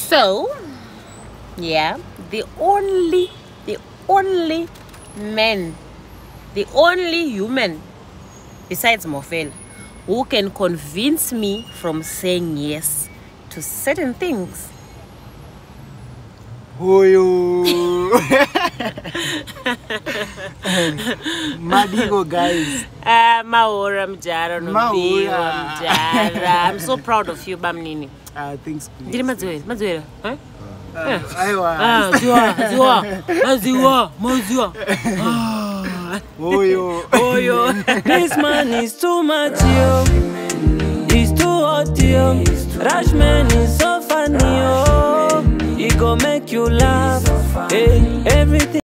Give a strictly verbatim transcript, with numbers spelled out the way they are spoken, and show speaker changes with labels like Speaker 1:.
Speaker 1: So, yeah, the only, the only man, the only human besides Mofel who can convince me from saying yes to certain things.
Speaker 2: Who you? Madigo, guys.
Speaker 1: Ah, Maura Mjara, no
Speaker 2: Maura.
Speaker 1: Mjara. I'm so proud of you, Bamnini.
Speaker 2: Ah, thanks.
Speaker 1: Did you Mazuela? Mazuela? Huh?
Speaker 2: Aiwa.
Speaker 1: Ah, Ziwa, Ziwa, Ziwa, Maziwa.
Speaker 2: Oh yo.
Speaker 1: Oh yo.
Speaker 3: This man is too much, yo. He's too hot, yo. Rashman is so funny, yo. He go make you laugh. Hey, everything.